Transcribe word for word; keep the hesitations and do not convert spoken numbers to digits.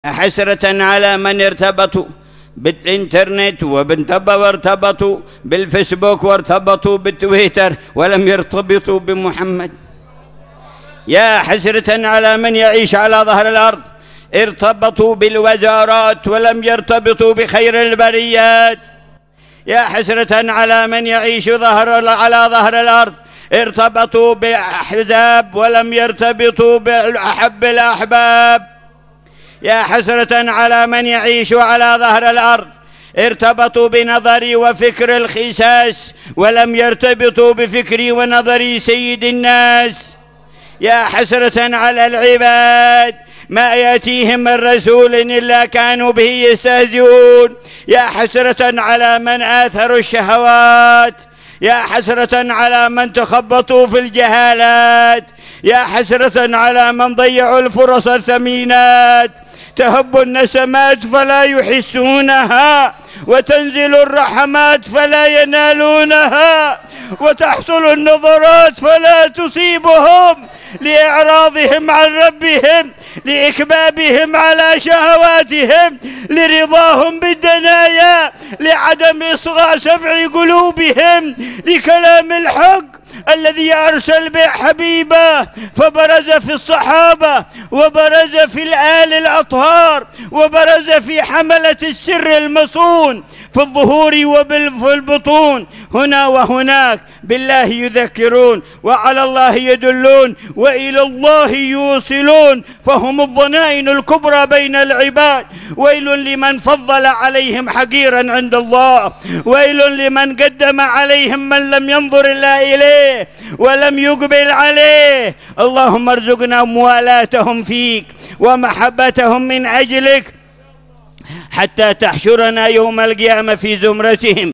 حسرة على من ارتبطوا بالإنترنت وارتبطوا بالفيسبوك وارتبطوا بالتويتر ولم يرتبطوا بمحمد. يا حسرة على من يعيش على ظهر الأرض ارتبطوا بالوزارات ولم يرتبطوا بخير البريات. يا حسرة على من يعيش ظهر على ظهر الأرض ارتبطوا بأحزاب ولم يرتبطوا بأحب الأحباب. يا حسرة على من يعيش على ظهر الأرض ارتبطوا بنظري وفكر الخساس ولم يرتبطوا بفكري ونظري سيد الناس. يا حسرة على العباد ما يأتيهم من رسول إلا كانوا به يستهزئون. يا حسرة على من آثروا الشهوات. يا حسرة على من تخبطوا في الجهالات. يا حسرة على من ضيعوا الفرص الثمينات. تهب النسمات فلا يحسونها وتنزل الرحمات فلا ينالونها وتحصل النظرات فلا تصيبهم لإعراضهم عن ربهم لإكبابهم على شهواتهم لرضاهم بالدنايا لعدم إصغاء سمع قلوبهم لكلام الحق الذي أرسل به حبيبه فبرز في الصحابة وبرز في الآل الأطهار وبرز في حملة السر المصون في الظهور وفي البطون هنا وهناك بالله يذكرون وعلى الله يدلون وإلى الله يوصلون فهم الضنائن الكبرى بين العباد. ويل لمن فضل عليهم حقيرا عند الله. ويل لمن قدم عليهم من لم ينظر إلا إليه ولم يقبل عليه. اللهم ارزقنا موالاتهم فيك ومحبتهم من أجلك حتى تحشرنا يوم القيامة في زمرتهم.